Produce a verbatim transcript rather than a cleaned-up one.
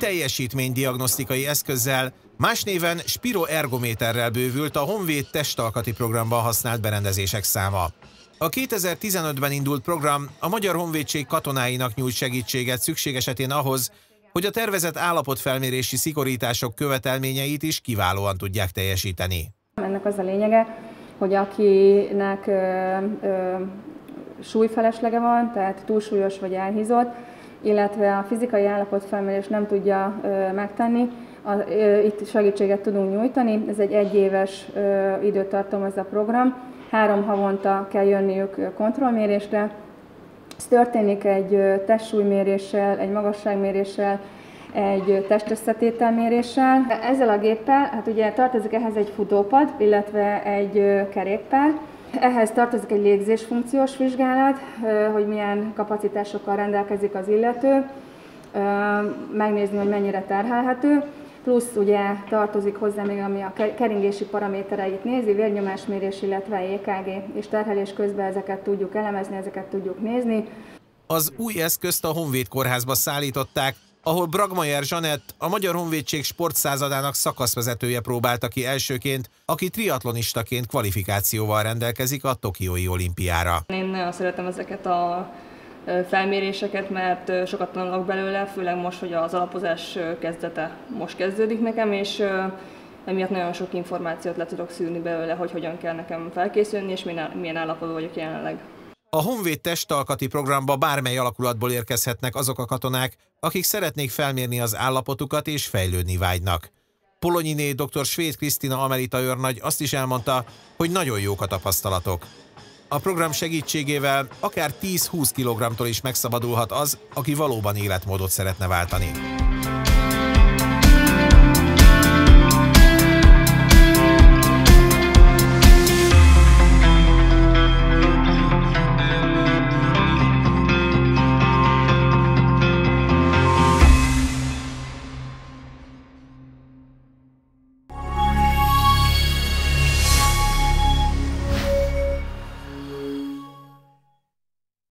teljesítménydiagnosztikai eszközzel, más néven spiroergométerrel bővült a Honvéd testalkati programban használt berendezések száma. A kétezer-tizenötben indult program a Magyar Honvédség katonáinak nyújt segítséget szükség esetén ahhoz, hogy a tervezett állapotfelmérési szigorítások követelményeit is kiválóan tudják teljesíteni. Ennek az a lényege, hogy akinek ö, ö, súlyfeleslege van, tehát túlsúlyos vagy elhízott, illetve a fizikai állapotfelmérést nem tudja ö, megtenni, a, ö, itt segítséget tudunk nyújtani. Ez egy egyéves ö, időt tartalmaz a program. Három havonta kell jönniük kontrollmérésre. Ez történik egy testsúlyméréssel, egy magasságméréssel, egy testösszetételméréssel. Ezzel a géppel, hát ugye tartozik ehhez egy futópad, illetve egy kerékpár. Ehhez tartozik egy légzésfunkciós vizsgálat, hogy milyen kapacitásokkal rendelkezik az illető, megnézni, hogy mennyire terhelhető. Plusz ugye tartozik hozzá még, ami a keringési paramétereit nézi, vérnyomásmérés, illetve é ká gé, és terhelés közben ezeket tudjuk elemezni, ezeket tudjuk nézni. Az új eszközt a Honvéd Kórházba szállították, ahol Bragmajer Zsanett, a Magyar Honvédség sportszázadának szakaszvezetője próbálta ki elsőként, aki triatlonistaként kvalifikációval rendelkezik a tokiói olimpiára. Én nagyon szeretem ezeket a felméréseket, mert sokat tanulok belőle, főleg most, hogy az alapozás kezdete most kezdődik nekem, és emiatt nagyon sok információt le tudok szűrni belőle, hogy hogyan kell nekem felkészülni, és milyen állapotban vagyok jelenleg. A Honvéd testalkati programba bármely alakulatból érkezhetnek azok a katonák, akik szeretnék felmérni az állapotukat és fejlődni vágynak. Polonyiné dr. Svéd Krisztina emerita őrnagy azt is elmondta, hogy nagyon jók a tapasztalatok. A program segítségével akár tíz-húsz kilogrammtól is megszabadulhat az, aki valóban életmódot szeretne váltani.